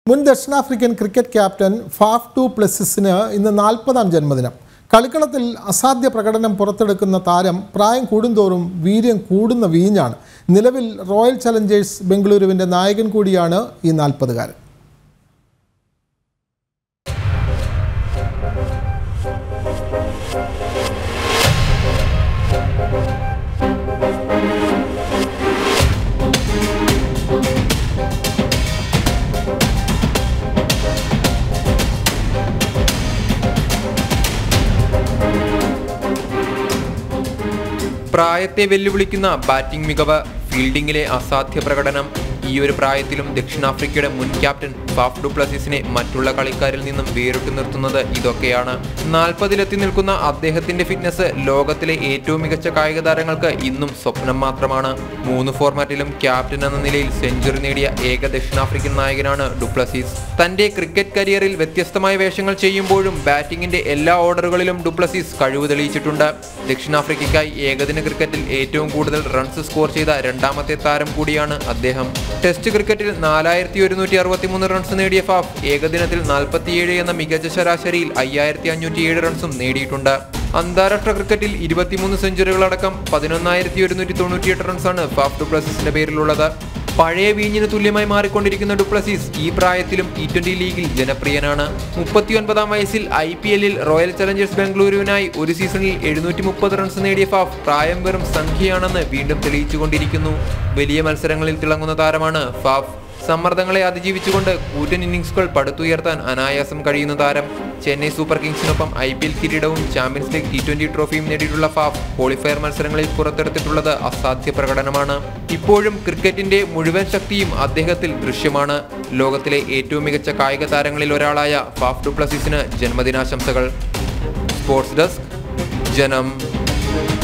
മുൻ ദക്ഷിണാഫ്രിക്കൻ cricket captain Faf du പ്ലെസിസിന് ഇന്ന് 40ാം ജന്മദിനം. കളിക്കളത്തിൽ അസാധ്യ പ്രകടനം പുറത്തെടുക്കുന്ന താരം പ്രായം കൂടുന്തോറും വീര്യം കൂടുന്ന വീഞ്ഞാണ്. നിലവിൽ റോയൽ ചലഞ്ചേഴ്സ് ബംഗളൂരുവിൻ്റെ നായകൻ കൂടിയാണ് ഈ 40കാരൻ. പ്രായത്തെ വെല്ലുവിളിക്കുന്ന ബാറ്റിംഗ് മികവ്, ഫീൽഡിംഗിലെ അസാധ്യ പ്രകടനം. ഈ ഒരു പ്രായത്തിലും ദക്ഷിണാഫ്രിക്കയുടെ മുൻ ക്യാപ്റ്റൻ ഫാഫ് ഡു പ്ലെസിസിനെ മറ്റുള്ള കളിക്കാരിൽ നിന്നും വേറിട്ട് നിർത്തുന്നത് ഇതൊക്കെയാണ്. 40-ലെത്തി നിൽക്കുന്ന അദ്ദേഹത്തിന്റെ ഫിറ്റ്നസ് ലോകത്തിലെ ഏറ്റവും മികച്ച കായിക താരങ്ങൾക്ക് ഇന്നും സ്വപ്നം മാത്രമാണ്. 3 ഫോർമാറ്റിലും ക്യാപ്റ്റൻ എന്ന നിലയിൽ സെഞ്ചുറി നേടിയ ഏക ദക്ഷിണാഫ്രിക്കൻ നായകനാണ് ഡു പ്ലെസിസ്. തന്റെ ക്രിക്കറ്റ് കരിയറിൽ വ്യത്യസ്തമായ വേഷങ്ങൾ ചെയ്യുമ്പോഴും ബാറ്റിംഗിന്റെ എല്ലാ ഓർഡറുകളിലും ഡു പ്ലെസിസ് കഴിവ് തെളിയിച്ചിട്ടുണ്ട്. ദക്ഷിണാഫ്രിക്കയ്ക്കായി ഏകദിന ക്രിക്കറ്റിൽ ഏറ്റവും കൂടുതൽ റൺസ് സ്കോർ ചെയ്ത രണ്ടാമത്തെ താരം കൂടിയാണ് അദ്ദേഹം. ടെസ്റ്റ് ക്രിക്കറ്റിൽ 4163 റൺസ് നേടിയ ഫാഫ് ഏകദിനത്തിൽ 47 എന്ന മികച്ച ശരാശരിയിൽ 5507 റൺസും നേടിയിട്ടുണ്ട്. അന്താരാഷ്ട്ര ക്രിക്കറ്റിൽ 23 സെഞ്ചുറികളടക്കം 11198 റൺസാണ് ഫാഫ് ഡു പ്ലെസിസിന്റെ പേരിലുള്ളത്. പഴയ വീഞ്ഞിന് തുല്യമായി മാറിക്കൊണ്ടിരിക്കുന്ന ഡു പ്ലെസിസ് ഈ പ്രായത്തിലും T20 ലീഗിൽ ജനപ്രിയനാണ്. 39ാം വയസ്സിൽ IPL-ൽ റോയൽ ചലഞ്ചേഴ്സ് ബംഗളൂരുവിനായി ഒരു സീസണിൽ 730 റൺസ് നേടിയ ഫാഫ് പ്രായം വെറും സംഖ്യയാണെന്ന് വീണ്ടും തെളിയിച്ചുകൊണ്ടിരിക്കുന്നു. വലിയ മത്സരങ്ങളിൽ തിളങ്ങുന്ന താരമാണ് ഫാഫ്. സമ്മർദ്ദങ്ങളെ അതിജീവിച്ചുകൊണ്ട് കൂറ്റൻ ഇന്നിംഗ്സുകൾ പടുത്തുയർത്താൻ അനായാസം കഴിയുന്ന താരം. ചെന്നൈ സൂപ്പർ കിങ്സിനൊപ്പം IPL കിരീടവും ചാമ്പ്യൻസ് ലീഗ് T20 ട്രോഫിയും നേടിയിട്ടുള്ള ഫാഫ് ക്വാളിഫയർ മത്സരങ്ങളിൽ പുറത്തെടുത്തിട്ടുള്ളത് അസാധ്യ പ്രകടനമാണ്. ഇപ്പോഴും ക്രിക്കറ്റിന്റെ മുഴുവൻ ശക്തിയും അദ്ദേഹത്തിൽ ദൃശ്യമാണ്. ലോകത്തിലെ ഏറ്റവും മികച്ച കായിക താരങ്ങളിൽ ഒരാളായ ഫാഫ് ഡു പ്ലെസിസിന് ജന്മദിനാശംസകൾ. സ്പോർട്സ് ഡെസ്ക്, ജനം.